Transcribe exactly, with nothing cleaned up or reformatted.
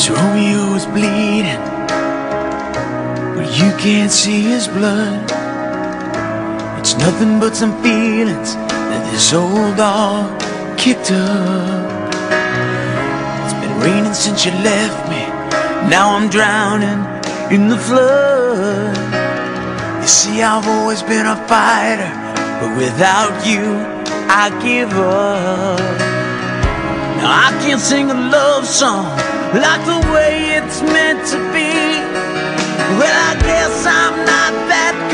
Romeo is bleeding, but you can't see his blood. It's nothing but some feelings that this old dog kicked up. It's been raining since you left me, now I'm drowning in the flood. You see, I've always been a fighter, but without you, I give up. Now I can't sing a love song like the way it's meant to be. Well, I guess I'm not that